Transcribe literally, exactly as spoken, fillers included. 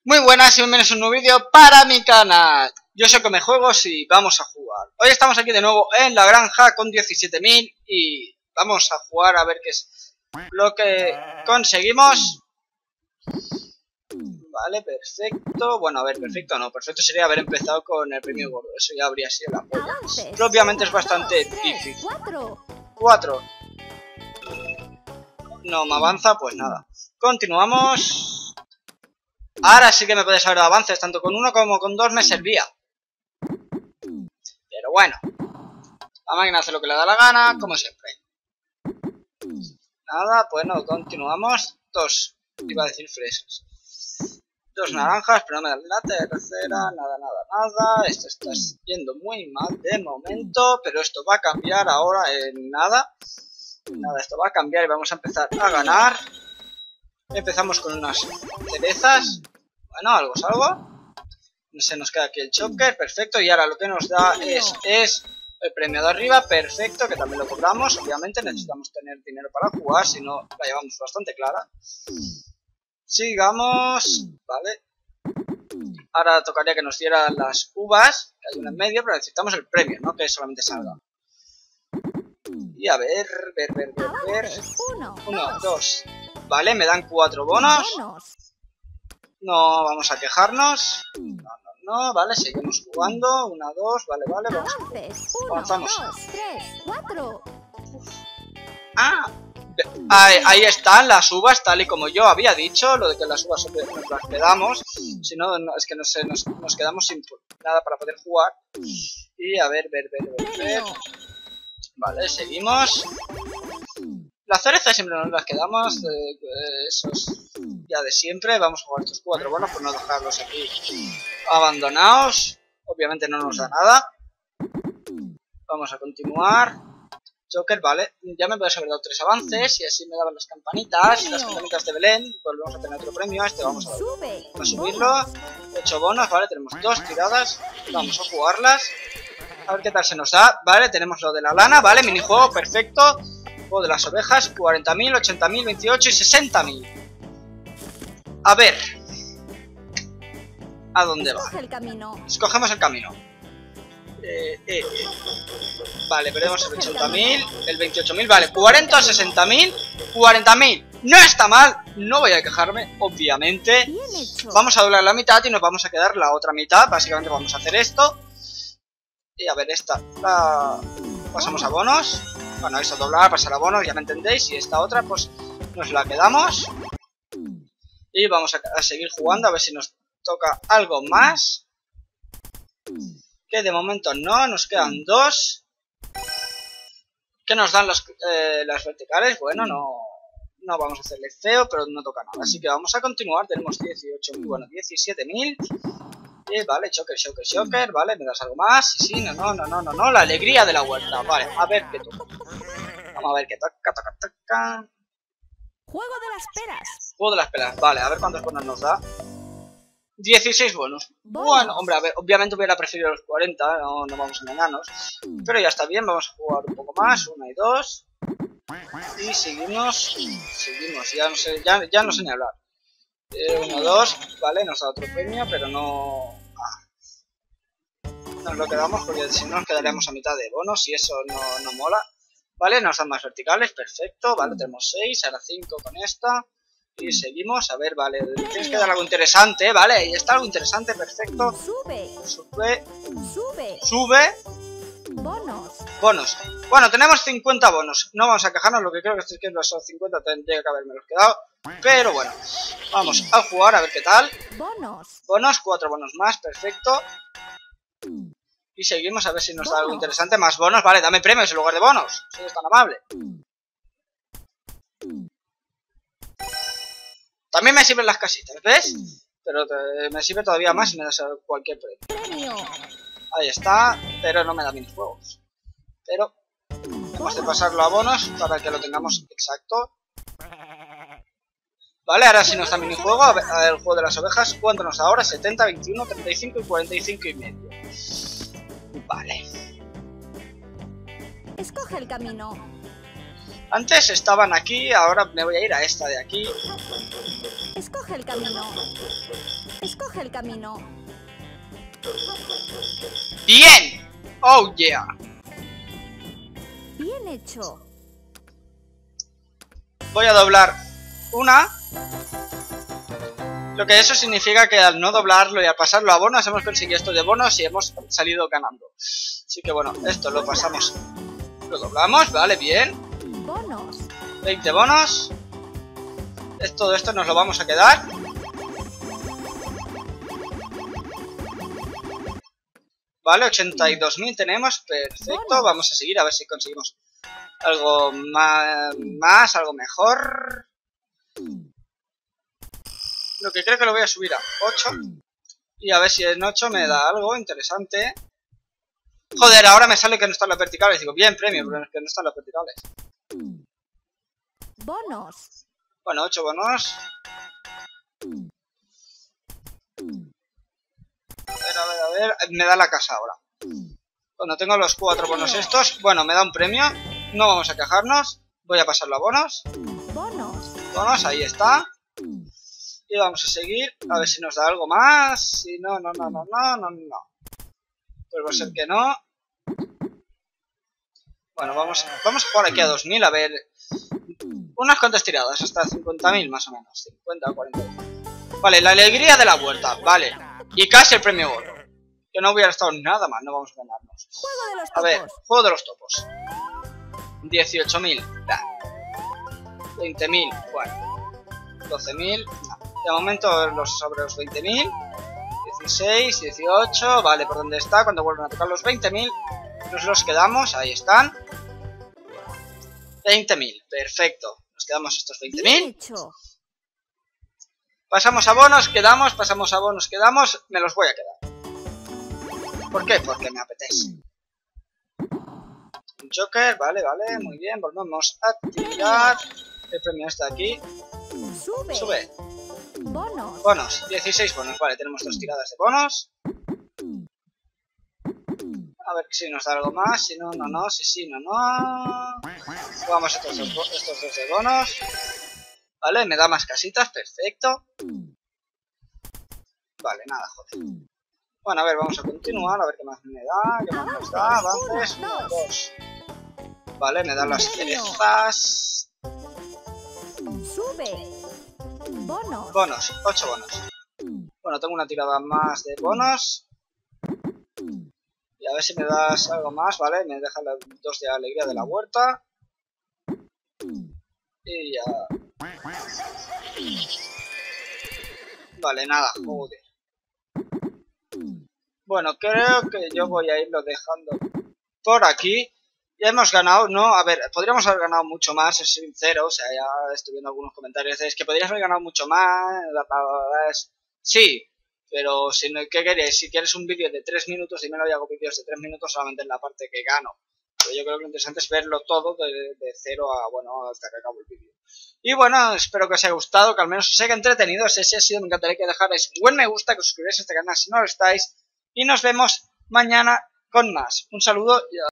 Muy buenas y bienvenidos a un nuevo vídeo para mi canal. Yo soy Comejuegos y vamos a jugar. Hoy estamos aquí de nuevo en la granja con diecisiete mil y vamos a jugar a ver qué es lo que conseguimos. Vale, perfecto. Bueno, a ver, perfecto no. Perfecto sería haber empezado con el premio gordo. Eso ya habría sido la polla. Pero obviamente es bastante difícil. Cuatro. No me avanza, pues nada. Continuamos. Ahora sí que me puede saber de avances, tanto con uno como con dos me servía. Pero bueno, la máquina hace lo que le da la gana, como siempre. Nada, bueno, continuamos. Dos, iba a decir fresas. Dos naranjas, pero no me dan la tercera, nada, nada, nada. Esto está yendo muy mal de momento, pero esto va a cambiar ahora en nada. Nada, esto va a cambiar y vamos a empezar a ganar. Empezamos con unas cerezas. Bueno, algo es algo. Se nos queda aquí el choker, perfecto. Y ahora lo que nos da es, es el premio de arriba, perfecto, que también lo cobramos. Obviamente necesitamos tener dinero para jugar, si no la llevamos bastante clara. Sigamos, vale. Ahora tocaría que nos dieran las uvas, que hay una en medio, pero necesitamos el premio, no que solamente salga. Y a ver, ver, ver, ver, ver. Uno, dos. Vale, me dan cuatro bonos. No vamos a quejarnos. No, no, no. Vale, seguimos jugando. Una, dos. Vale, vale. Vamos. Avanzamos. Ah, ahí, ahí están las uvas, tal y como yo había dicho. Lo de que las uvas nos las quedamos. Si no, no es que no sé, nos, nos quedamos sin nada para poder jugar. Y a ver, ver, ver, ver, ver. Vale, seguimos. Las cerezas siempre nos las quedamos, eh, eh, eso es ya de siempre. Vamos a jugar estos cuatro bonos por no dejarlos aquí abandonados. Obviamente no nos da nada. Vamos a continuar. Joker, vale. Ya me puedes haber dado tres avances y así me daban las campanitas, las campanitas de Belén. Volvemos a tener otro premio. Este vamos a, a subirlo. ocho bonos, vale. Tenemos dos tiradas. Vamos a jugarlas. A ver qué tal se nos da. Vale, tenemos lo de la lana, vale. Minijuego, perfecto. Juego de las ovejas, cuarenta mil, ochenta mil, veintiocho y sesenta mil. A ver. ¿A dónde va? El camino. Escogemos el camino. Eh, eh, eh. Vale, veremos el ochenta mil, el veintiocho mil, vale. cuarenta, sesenta mil, cuarenta mil. No está mal, no voy a quejarme, obviamente. Vamos a doblar la mitad y nos vamos a quedar la otra mitad. Básicamente vamos a hacer esto. Y a ver, esta la pasamos a bonos. Bueno, eso, doblar, pasar a bonos, ya me entendéis. Y esta otra, pues, nos la quedamos. Y vamos a, a seguir jugando, a ver si nos toca algo más. Que de momento no, nos quedan dos. ¿Qué nos dan los, eh, las verticales? Bueno, no, no vamos a hacerle feo, pero no toca nada. Así que vamos a continuar, tenemos dieciocho mil, bueno, diecisiete mil. Y vale, choker, choker, choker, vale, ¿me das algo más? Sí, sí, no, no, no, no, no, no, la alegría de la huerta, vale, a ver qué toca. Vamos a ver qué toca, toca, toca. Juego de las peras. Juego de las peras, vale, a ver cuántos bonos nos da. dieciséis bonos. Bonos. Bueno, hombre, a ver, obviamente hubiera preferido los cuarenta, no, no vamos a engañarnos. Pero ya está bien, vamos a jugar un poco más, una y dos. Y seguimos, seguimos, ya no sé, ya, ya no sé ni hablar. Eh, uno, dos, vale, nos da otro premio, pero no... Ah. Nos lo quedamos porque si no nos quedaríamos a mitad de bonos y eso no, no mola. Vale, nos dan más verticales, perfecto, vale, tenemos seis, ahora cinco con esta. Y seguimos, a ver, vale, tienes que dar algo interesante, vale, ahí está algo interesante, perfecto. Sube. Sube. Sube. Sube. Bonos. Bonos. Bueno, tenemos cincuenta bonos, no vamos a quejarnos, lo que creo que es que los cincuenta tendría que haberme los quedado. Pero bueno, vamos a jugar a ver qué tal. Bonos. Bonos, cuatro bonos más, perfecto. Y seguimos a ver si nos da algo interesante. Más bonos, vale, dame premios en lugar de bonos. Si eres tan amable. También me sirven las casitas, ¿ves? Pero te, me sirve todavía más si me das cualquier premio. Premio. Ahí está, pero no me da minijuegos. Pero hemos de pasarlo a bonos para que lo tengamos exacto. Vale, ahora sí nos da minijuego, a ver, a ver, el juego de las ovejas, ¿cuánto nos da ahora? setenta, veintiuno, treinta y cinco y cuarenta y cinco y medio. Vale. Escoge el camino. Antes estaban aquí, ahora me voy a ir a esta de aquí. Escoge el camino. Escoge el camino. ¡Bien! ¡Oh, yeah! Bien hecho. Voy a doblar una. Lo que eso significa que al no doblarlo y al pasarlo a bonos hemos conseguido esto de bonos y hemos salido ganando. Así que bueno, esto lo pasamos. Lo doblamos, vale, bien. Bonos. veinte bonos. Es, todo esto nos lo vamos a quedar. Vale, ochenta y dos mil tenemos. Perfecto, vamos a seguir a ver si conseguimos algo más, más algo mejor. Lo que creo que lo voy a subir a ocho. Y a ver si en ocho me da algo interesante. Joder, ahora me sale que no están las verticales. Digo, bien, premio, pero es que no están las verticales. Bonos. Bueno, ocho bonos. A ver, a ver, a ver. Me da la casa ahora. Cuando tengo los cuatro bonos estos, bueno, me da un premio. No vamos a quejarnos. Voy a pasarlo a bonos. Bonos. Bonos, ahí está. Y vamos a seguir, a ver si nos da algo más. Si no, no, no, no, no, no, no. Pues va a ser que no. Bueno, vamos, vamos a jugar aquí a dos mil, a ver. Unas cuantas tiradas, hasta cincuenta mil más o menos. cincuenta o cuarenta. Vale, la alegría de la vuelta, vale. Y casi el premio gordo. Que no hubiera estado nada mal, no vamos a ganarnos. Juego de los A ver, topos. juego de los topos. dieciocho mil, veinte mil, bueno. doce mil, no. De momento los sobre los veinte mil. dieciséis, dieciocho, vale, ¿por dónde está? Cuando vuelvan a tocar los veinte mil, nos los quedamos, ahí están. veinte mil, perfecto. Nos quedamos estos veinte Bien mil. hecho. Pasamos a bonos, quedamos, pasamos a bonos, quedamos. Me los voy a quedar. ¿Por qué? Porque me apetece. Un Joker, vale, vale, muy bien. Volvemos a tirar. El premio está aquí. Sube. Sube. Bonos. Bonos, dieciséis bonos, vale, tenemos dos tiradas de bonos. A ver si nos da algo más, si no, no, no, si sí, no, no. Jugamos estos dos, bo- estos dos de bonos. Vale, me da más casitas, perfecto. Vale, nada, joder. Bueno, a ver, vamos a continuar, a ver qué más me da, qué más nos da, avances, uno, dos. Vale, me dan las cerezas. Sube. Bonos. Bonos, ocho bonos. Bueno, tengo una tirada más de bonos. Y a ver si me das algo más, ¿vale? Me deja las dos de alegría de la huerta. Y ya. Vale, nada, joder. Bueno, creo que yo voy a irlo dejando por aquí. Ya hemos ganado, ¿no? A ver, podríamos haber ganado mucho más, es sincero. O sea, ya estoy viendo algunos comentarios. Es que podrías haber ganado mucho más. La, la, la, es... Sí, pero si no, ¿qué queréis? Si quieres un vídeo de tres minutos, y me lo hago vídeos de tres minutos solamente en la parte que gano. Pero yo creo que lo interesante es verlo todo de, de cero a, bueno, hasta que acabo el vídeo. Y bueno, espero que os haya gustado, que al menos os haya entretenido. Si así ha sido, me encantaría que dejarais un buen me gusta, que os suscribáis a este canal si no lo estáis. Y nos vemos mañana con más. Un saludo y